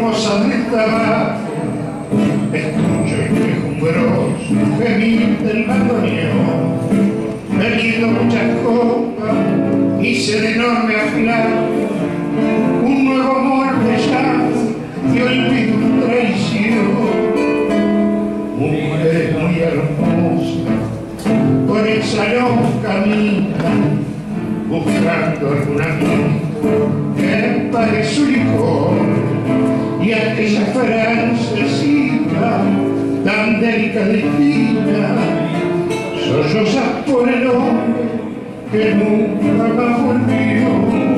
cosas de tabaco, escucho quejumbroso gemir del bandoneón, bebiendo muchas copas, hice de enorme aplauso un nuevo amor brillante y olvido una traición. Mujeres muy hermosas por el salón caminan, buscando algún amigo que pague su licor, y aquella francesita tan delicada y fina sollozas por el hombre que nunca más volvió.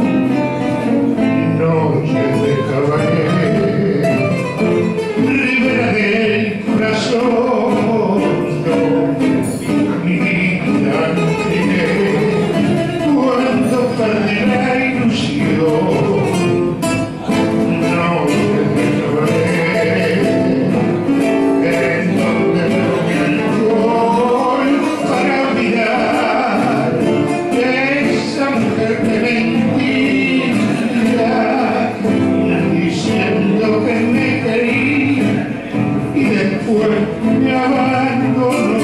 Noche de caballero, ribera del corazón, mi vida diré cuando perdí la ilusión. Noche de caballero, en donde me tomé alcohol para olvidar esa mujer que mentía, diciendo que me quería y después me abandonó.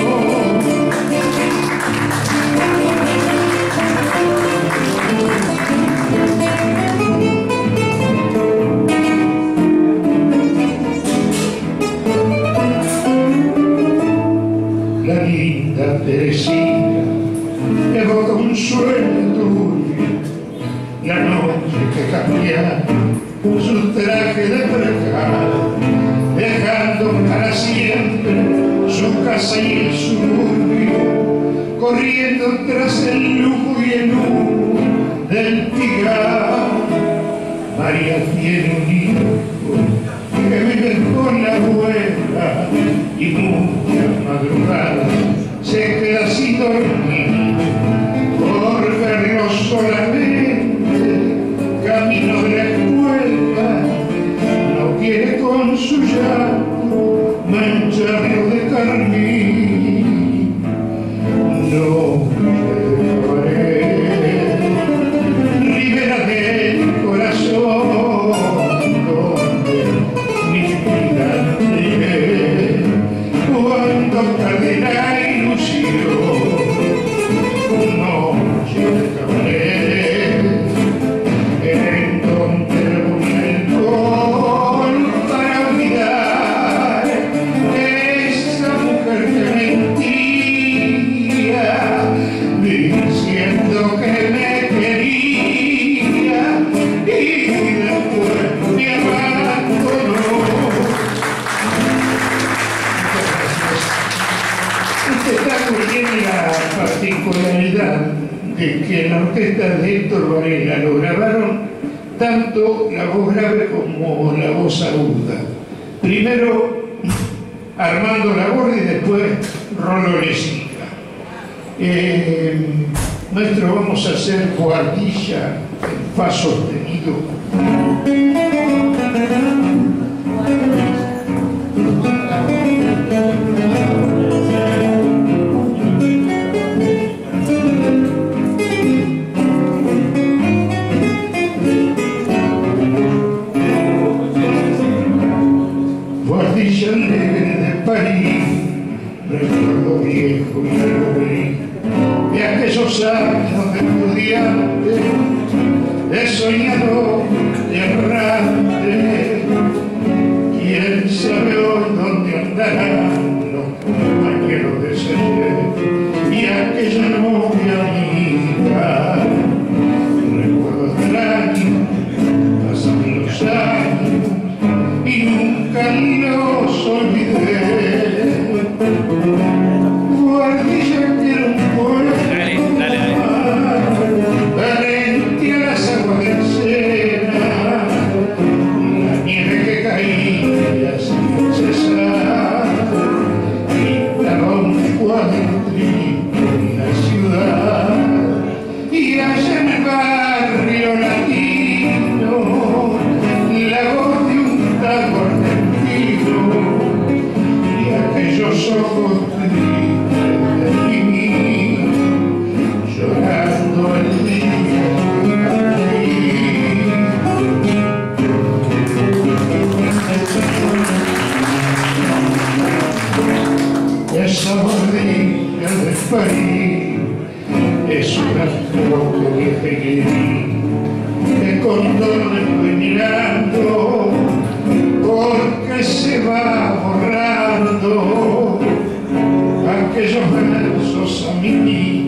La linda Teresina evoca un sueño tuyo, la noche que cambiaba su traje de percal, dejando para siempre su casa y el suburbio, corriendo tras el lujo y el humo del Pigar. María tiene un hijo que vive con la abuela y muchas madrugadas se queda sin dormir por verlo solamente camino de la escuela. No quiere con su llanto mancharlo de carmín. No llevaré ribera del corazón, donde mi vida diré cuando tarde la ilusión. Noche de caballero, en donde el alcohol para olvidar esa mujer que mentía, diciendo que me quería y después me abandonó. Este tango tiene la particularidad de que la orquesta de Héctor Varela lo grabaron tanto la voz grave como la voz aguda. Primero Armando Laborde y después Rolo Lezica. Nuestro vamos a hacer cuartilla en fa sostenido. Cuartilla alegre de París, recuerdo viejo y alegre de aquellos años de estudiante, de soñador, de errante. Quién sabe hoy dónde andarán los compañeros de ese ayer y aquella novia amiga. Recuerdo extraño, pasan los años y nunca los olvidé. Guardilla que era un pueblo frente a las aguas del Sena, la nieve que caía sin cesar es un astro que dejé que con dolor estoy mirando, porque se va borrando aquellos versos a mí